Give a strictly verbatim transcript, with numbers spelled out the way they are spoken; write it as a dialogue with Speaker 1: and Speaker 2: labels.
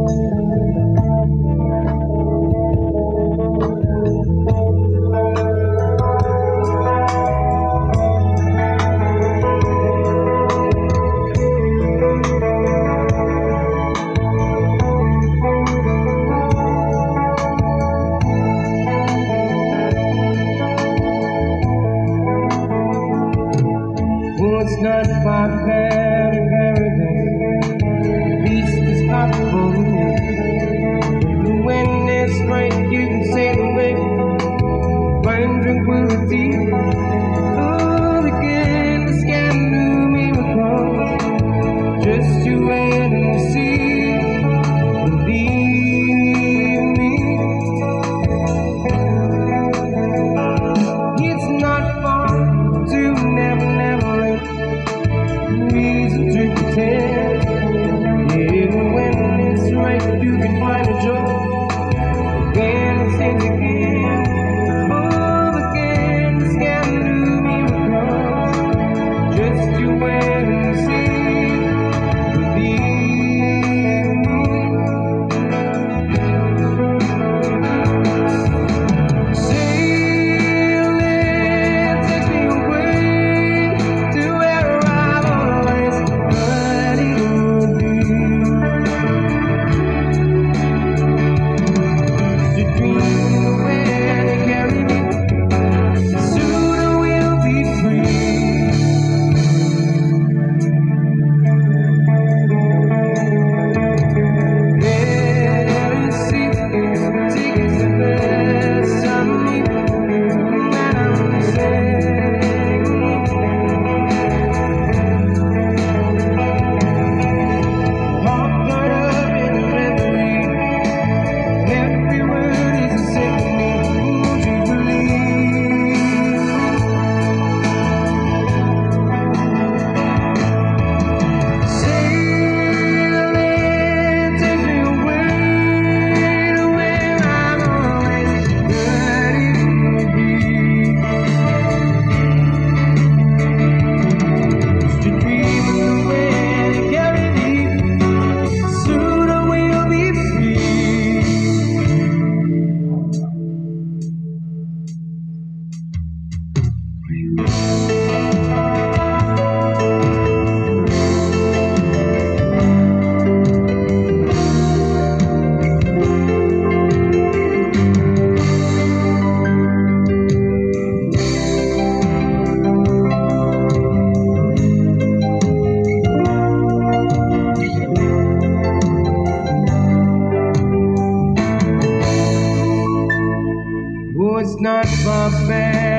Speaker 1: It's not far fair to paradise. Peace is possible. The wind is straight, you can sail away. Find tranquility. Oh, again, the sky knew miracles. Just you wait and see. Believe me. It's not far to never, never reason to pretend. Yeah, when it's right, you can find a joy. Again, it's in again. Oh, again, the sky knew miracles. Just you wait and see. Believe me. Sailing takes me away to where I've always thought it would be. To dream where they carry me, soon we'll be free. There you see, take us the best of me, and I'm saying, walked right up in the memory. Every word is a symphony. Would you believe me? Sailing takes me away to where I've always thought it would be. Just to dream of the way they carry me, sooner we'll be free. Oh, it's not far back.